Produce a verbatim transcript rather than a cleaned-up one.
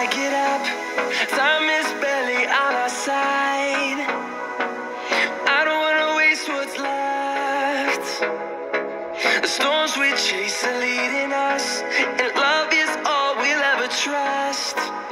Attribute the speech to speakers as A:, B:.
A: get up, time is barely on our side. I don't wanna waste what's left. The storms we chase are leading us, and love is all we'll ever trust.